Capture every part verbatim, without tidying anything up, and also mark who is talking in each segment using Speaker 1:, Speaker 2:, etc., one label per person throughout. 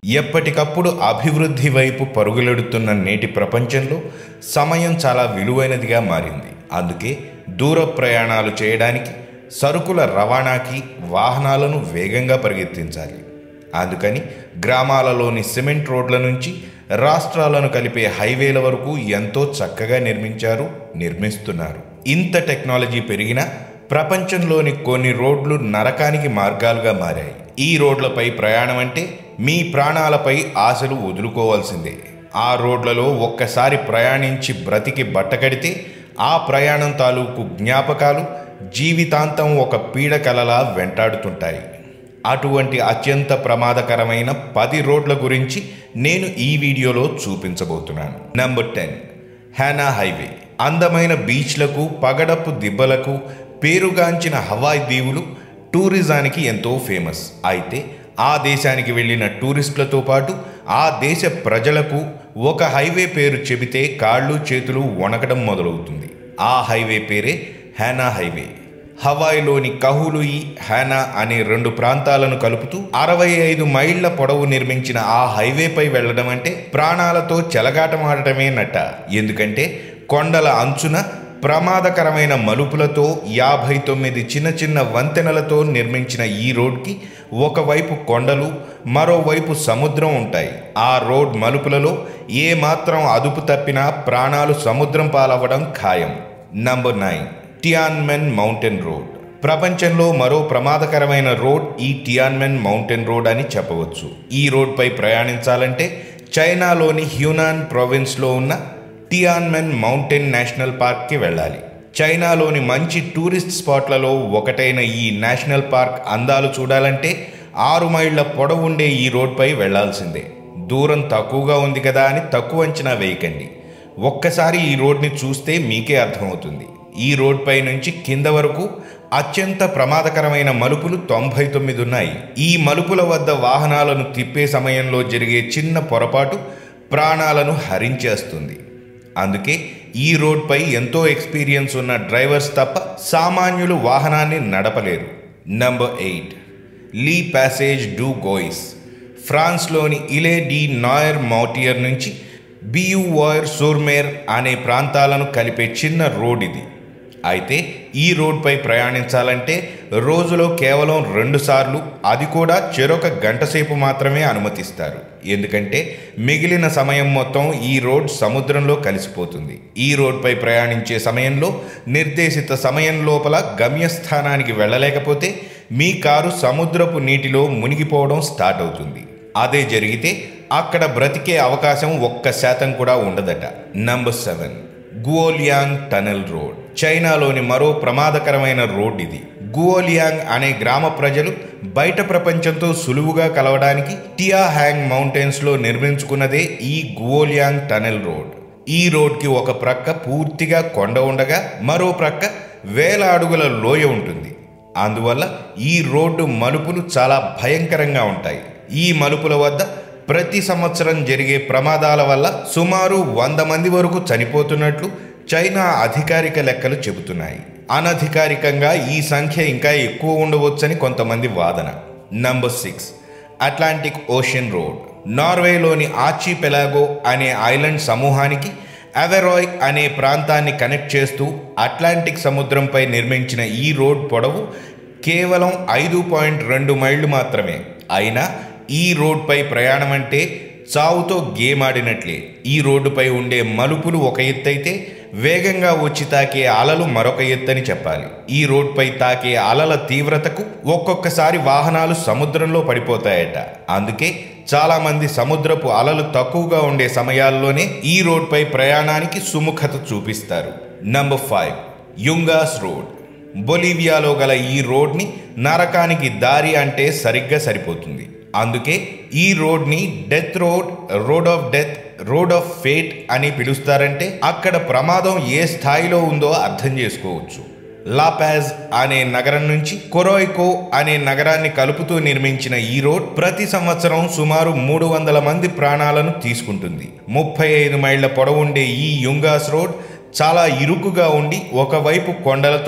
Speaker 1: ఎప్పటికప్పుడు అభివృద్ధి వైపు పరుగులెడుతున్న నేటి ప్రపంచంలో సమయం చాలా విలువైనదిగా మారింది. అందుకే దూర ప్రయాణాలు చేయడానికి, సరుకుల రవాణాకి వాహనాలను వేగంగా పరిగెత్తించాలి. అందుకని గ్రామాలలోని సిమెంట్ రోడ్ల నుంచి రాష్ట్రాలను కలిపే హైవేల వరకు ఎంతో చక్కగా నిర్మించారు, నిర్మిస్తున్నారు. ఇంత టెక్నాలజీ పెరిగినా ప్రపంచంలోని కొన్ని రోడ్లు నరకానికి మార్గాలుగా మారాయి. ఈ రోడ్లపై ప్రయాణం అంటే మీ ప్రాణాలపై ఆశలు వదులుకోవాల్సిందే. ఆ రోడ్లలో ఒక్కసారి ప్రయాణించి బ్రతికి బట్టకడితే ఆ ప్రయాణం తాలూకు జ్ఞాపకాలు జీవితాంతం ఒక పీడకలలా వెంటాడుతుంటాయి. అటువంటి అత్యంత ప్రమాదకరమైన పది రోడ్ల గురించి నేను ఈ వీడియోలో చూపించబోతున్నాను. Number ten, Hana highway. అందమైన బీచ్లకు, పగడపు దిబ్బలకు పేరుగాంచిన హవాయ్ దీవులు టూరిజానికి ఎంతో ఫేమస్. అయితే ఆ దేశానికి వెళ్ళిన టూరిస్టులతో పాటు ఆ దేశ ప్రజలకు ఒక హైవే పేరు చెబితే కాళ్ళు చేతులు వణకడం మొదలవుతుంది. ఆ హైవే పేరే హ్యానా హైవే. హవాయ్లోని కహులుయి, హ్యానా అనే రెండు ప్రాంతాలను కలుపుతూ అరవై ఐదు మైళ్ల పొడవు నిర్మించిన ఆ హైవేపై వెళ్లడం అంటే ప్రాణాలతో చెలగాటమాడటమే నట్ట. ఎందుకంటే కొండల అంచున ప్రమాదకరమైన మలుపులతో యాభై తొమ్మిది చిన్న చిన్న వంతెనలతో నిర్మించిన ఈ రోడ్కి ఒకవైపు కొండలు, మరోవైపు సముద్రం ఉంటాయి. ఆ రోడ్ మలుపులలో ఏ మాత్రం అదుపు తప్పినా ప్రాణాలు సముద్రం పాలవ్వడం ఖాయం. Number nine, Tianmen mountain road. ప్రపంచంలో మరో ప్రమాదకరమైన రోడ్ ఈ టియాన్మెన్ మౌంటైన్ రోడ్ అని చెప్పవచ్చు. ఈ రోడ్పై ప్రయాణించాలంటే చైనాలోని హ్యూనాన్ ప్రావిన్స్లో ఉన్న టియాన్మెన్ మౌంటైన్ నేషనల్ పార్క్కి వెళ్ళాలి. చైనాలోని మంచి టూరిస్ట్ స్పాట్లలో ఒకటైన ఈ నేషనల్ పార్క్ అందాలు చూడాలంటే ఆరు మైళ్ల పొడవుండే ఈ రోడ్పై వెళ్లాల్సిందే. దూరం తక్కువగా ఉంది కదా అని తక్కువ అంచనా వేయకండి. ఒక్కసారి ఈ రోడ్ని చూస్తే మీకే అర్థమవుతుంది. ఈ రోడ్పై నుంచి కింద వరకు అత్యంత ప్రమాదకరమైన మలుపులు తొంభై తొమ్మిది ఉన్నాయి. ఈ మలుపుల వద్ద వాహనాలను తిప్పే సమయంలో జరిగే చిన్న పొరపాటు ప్రాణాలను హరించేస్తుంది. అందుకే ఈ రోడ్పై ఎంతో ఎక్స్పీరియన్స్ ఉన్న డ్రైవర్స్ తప్ప సామాన్యులు వాహనాన్ని నడపలేరు. Number eight, Le Passage du Gois. ఫ్రాన్స్లోని ఇలే డి నాయర్ మౌటియర్ నుంచి బియువాయర్ సూర్మేర్ అనే ప్రాంతాలను కలిపే చిన్న రోడ్ ఇది. అయితే ఈ రోడ్పై ప్రయాణించాలంటే రోజులో కేవలం రెండు సార్లు, అది కూడా చెరొక గంట సేపు మాత్రమే అనుమతిస్తారు. ఎందుకంటే మిగిలిన సమయం మొత్తం ఈ రోడ్ సముద్రంలో కలిసిపోతుంది. ఈ రోడ్పై ప్రయాణించే సమయంలో నిర్దేశిత సమయం లోపల గమ్యస్థానానికి వెళ్ళలేకపోతే మీ కారు సముద్రపు నీటిలో మునిగిపోవడం స్టార్ట్ అవుతుంది. అదే జరిగితే అక్కడ బ్రతికే అవకాశం ఒక్క శాతం కూడా ఉండదట. Number seven, Guoliang tunnel road. చైనాలోని మరో ప్రమాదకరమైన రోడ్ ఇది. గువోలియాంగ్ అనే గ్రామ ప్రజలు బయట ప్రపంచంతో సులువుగా కలవడానికి టియా హ్యాంగ్ మౌంటైన్స్లో నిర్మించుకున్నదే ఈ గువోలియాంగ్ టనెల్ రోడ్. ఈ రోడ్కి ఒక ప్రక్క పూర్తిగా కొండ ఉండగా మరో ప్రక్క వేల అడుగుల లోయ ఉంటుంది. అందువల్ల ఈ రోడ్డు మలుపులు చాలా భయంకరంగా ఉంటాయి. ఈ మలుపుల వద్ద ప్రతి సంవత్సరం జరిగే ప్రమాదాల వల్ల సుమారు వంద మంది వరకు చనిపోతున్నట్లు చైనా అధికారిక లెక్కలు చెబుతున్నాయి. అనధికారికంగా ఈ సంఖ్య ఇంకా ఎక్కువ ఉండవచ్చని కొంతమంది వాదన. Number six, Atlantic ocean road. నార్వేలోని ఆర్చిపెలాగో అనే ఐలాండ్ సమూహానికి అవెరాయ్ అనే ప్రాంతాన్ని కనెక్ట్ చేస్తూ అట్లాంటిక్ సముద్రంపై నిర్మించిన ఈ రోడ్ పొడవు కేవలం ఐదు పాయింట్ రెండు మైళ్లు మాత్రమే. అయినా ఈ రోడ్పై ప్రయాణం అంటే చావుతో గేమ్ ఆడినట్లే. ఈ రోడ్డుపై ఉండే మలుపులు ఒక ఎత్తైతే వేగంగా వచ్చి తాకే అలలు మరొక ఎత్తని చెప్పాలి. ఈ రోడ్పై తాకే అలల తీవ్రతకు ఒక్కొక్కసారి వాహనాలు సముద్రంలో పడిపోతాయట. అందుకే చాలామంది సముద్రపు అలలు తక్కువగా ఉండే సమయాల్లోనే ఈ రోడ్పై ప్రయాణానికి సుముఖత చూపిస్తారు. Number five, Yungas road. బొలీవియాలో గల ఈ రోడ్ని నరకానికి దారి అంటే సరిగ్గా సరిపోతుంది. అందుకే ఈ రోడ్ని death road, road of death, road of fate అని పిలుస్తారంటే అక్కడ ప్రమాదం ఏ స్థాయిలో ఉందో అర్థం చేసుకోవచ్చు. లాపాజ్ అనే నగరం నుంచి కొరోయ్కో అనే నగరాన్ని కలుపుతూ నిర్మించిన ఈ రోడ్ ప్రతి సంవత్సరం సుమారు మూడు వందల మంది ప్రాణాలను తీసుకుంటుంది. ముప్పై ఐదు మైళ్ల పొడవుండే ఈ యుంగాస్ రోడ్ చాలా ఇరుకుగా ఉండి ఒకవైపు కొండలతో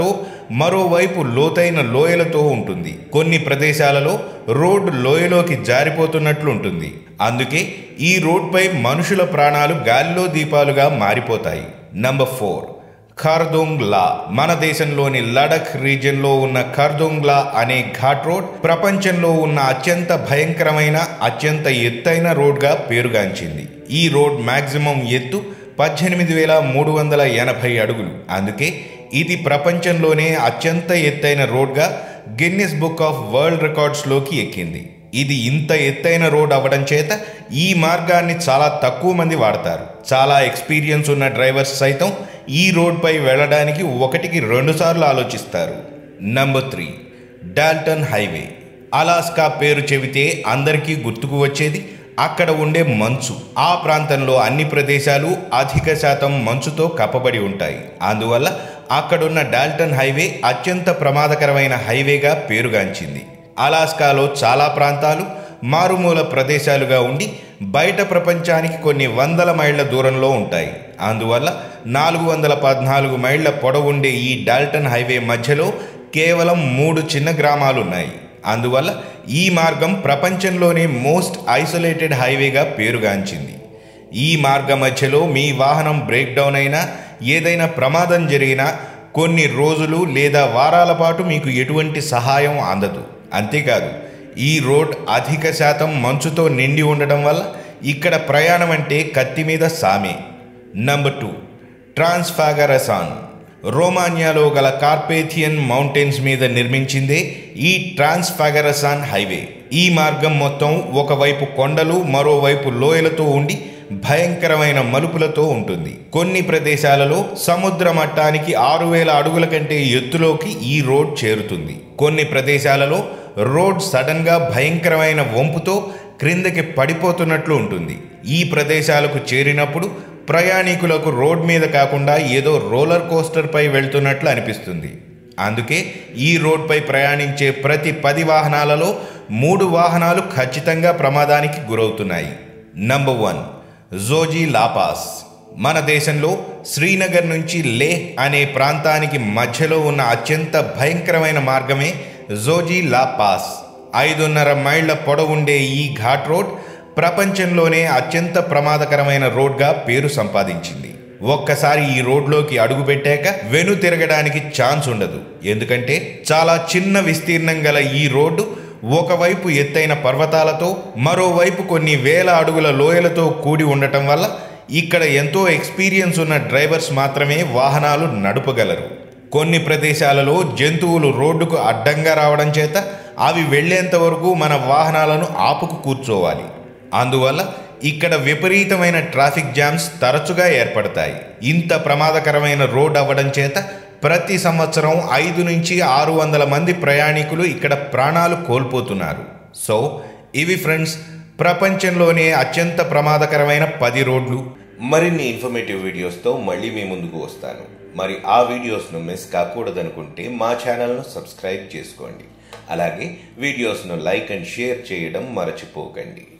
Speaker 1: మరోవైపు లోతైన లోయలతో ఉంటుంది. కొన్ని ప్రదేశాలలో రోడ్డు లోయలోకి జారిపోతున్నట్లు ఉంటుంది. అందుకే ఈ రోడ్పై మనుషుల ప్రాణాలు గాలిలో దీపాలుగా మారిపోతాయి. Number four, Khardung La. మన దేశంలోని లడఖ్ రీజియన్లో ఉన్న ఖర్దుంగ్ లా అనే ఘాట్ రోడ్ ప్రపంచంలో ఉన్న అత్యంత భయంకరమైన అత్యంత ఎత్తైన రోడ్గా పేరుగాంచింది. ఈ రోడ్ మ్యాక్సిమం ఎత్తు పద్దెనిమిది వేల మూడు వందల ఎనభై అడుగులు. అందుకే ఇది ప్రపంచంలోనే అత్యంత ఎత్తైన రోడ్గా గిన్నిస్ బుక్ ఆఫ్ వరల్డ్ రికార్డ్స్లోకి ఎక్కింది. ఇది ఇంత ఎత్తైన రోడ్ అవ్వడం చేత ఈ మార్గాన్ని చాలా తక్కువ మంది వాడతారు. చాలా ఎక్స్పీరియన్స్ ఉన్న డ్రైవర్స్ సైతం ఈ రోడ్పై వెళ్ళడానికి ఒకటికి రెండు సార్లు ఆలోచిస్తారు. Number three, Dalton highway. Alaska పేరు చెబితే అందరికీ గుర్తుకు వచ్చేది అక్కడ ఉండే మంచు. ఆ ప్రాంతంలో అన్ని ప్రదేశాలు అధిక శాతం మంచుతో కప్పబడి ఉంటాయి. అందువల్ల అక్కడున్న డాల్టన్ హైవే అత్యంత ప్రమాదకరమైన హైవేగా పేరుగాంచింది. అలాస్కాలో చాలా ప్రాంతాలు మారుమూల ప్రదేశాలుగా ఉండి బయట ప్రపంచానికి కొన్ని వందల మైళ్ళ దూరంలో ఉంటాయి. అందువల్ల నాలుగు వందల పద్నాలుగు మైళ్ళ పొడవుండే ఈ డాల్టన్ హైవే మధ్యలో కేవలం మూడు చిన్న గ్రామాలు ఉన్నాయి. అందువల్ల ఈ మార్గం ప్రపంచంలోనే మోస్ట్ ఐసోలేటెడ్ హైవేగా పేరుగాంచింది. ఈ మార్గం మధ్యలో మీ వాహనం బ్రేక్ డౌన్ అయినా ఏదైనా ప్రమాదం జరిగినా కొన్ని రోజులు లేదా వారాల పాటు మీకు ఎటువంటి సహాయం అందదు. అంతేకాదు ఈ రోడ్ అధిక శాతం మంచుతో నిండి ఉండడం వల్ల ఇక్కడ ప్రయాణం అంటే కత్తి మీద సామే. Number two, ట్రాన్స్ఫాగరసాన్. రోమానియాలో గల కార్పేథియన్ మౌంటైన్స్ మీద నిర్మించిందే ఈ ట్రాన్స్ఫాగరసాన్ హైవే. ఈ మార్గం మొత్తం ఒకవైపు కొండలు మరోవైపు లోయలతో ఉండి భయంకరమైన మలుపులతో ఉంటుంది. కొన్ని ప్రదేశాలలో సముద్ర మట్టానికి ఆరు వేల అడుగుల కంటే ఎత్తులోకి ఈ రోడ్ చేరుతుంది. కొన్ని ప్రదేశాలలో రోడ్ సడన్ గా భయంకరమైన వంపుతో క్రిందకి పడిపోతున్నట్లు ఉంటుంది. ఈ ప్రదేశాలకు చేరినప్పుడు ప్రయాణికులకు రోడ్ మీద కాకుండా ఏదో రోలర్ కోస్టర్ పై వెళ్తున్నట్లు అనిపిస్తుంది. అందుకే ఈ రోడ్పై ప్రయాణించే ప్రతి పది వాహనాలలో మూడు వాహనాలు ఖచ్చితంగా ప్రమాదానికి గురవుతున్నాయి. Number one, Zoji La pass. మన దేశంలో శ్రీనగర్ నుంచి లేహ్ అనే ప్రాంతానికి మధ్యలో ఉన్న అత్యంత భయంకరమైన మార్గమే జోజీ లాపాస్. ఐదున్నర మైళ్ళ పొడవుండే ఈ ఘాట్ రోడ్ ప్రపంచంలోనే అత్యంత ప్రమాదకరమైన రోడ్గా పేరు సంపాదించింది. ఒక్కసారి ఈ రోడ్లోకి అడుగు పెట్టాక వెను తిరగడానికి ఛాన్స్ ఉండదు. ఎందుకంటే చాలా చిన్న విస్తీర్ణం గల ఈ రోడ్డు ఒకవైపు ఎత్తైన పర్వతాలతో మరోవైపు కొన్ని వేల అడుగుల లోయలతో కూడి ఉండటం వల్ల ఇక్కడ ఎంతో ఎక్స్పీరియన్స్ ఉన్న డ్రైవర్స్ మాత్రమే వాహనాలు నడపగలరు. కొన్ని ప్రదేశాలలో జంతువులు రోడ్డుకు అడ్డంగా రావడం చేత అవి వెళ్లేంత వరకు మన వాహనాలను ఆపుకు కూర్చోవాలి. అందువల్ల ఇక్కడ విపరీతమైన ట్రాఫిక్ జామ్స్ తరచుగా ఏర్పడతాయి. ఇంత ప్రమాదకరమైన రోడ్ అవ్వడం చేత ప్రతి సంవత్సరం ఐదు నుంచి ఆరు వందల మంది ప్రయాణికులు ఇక్కడ ప్రాణాలు కోల్పోతున్నారు. సో ఇవి ఫ్రెండ్స్ ప్రపంచంలోనే అత్యంత ప్రమాదకరమైన పది రోడ్లు. మరిన్ని ఇన్ఫర్మేటివ్ వీడియోస్తో మళ్ళీ మీ ముందుకు వస్తాను. మరి ఆ వీడియోస్ను మిస్ కాకూడదనుకుంటే మా ఛానల్ను సబ్స్క్రైబ్ చేసుకోండి. అలాగే వీడియోస్ను లైక్ అండ్ షేర్ చేయడం మరచిపోకండి.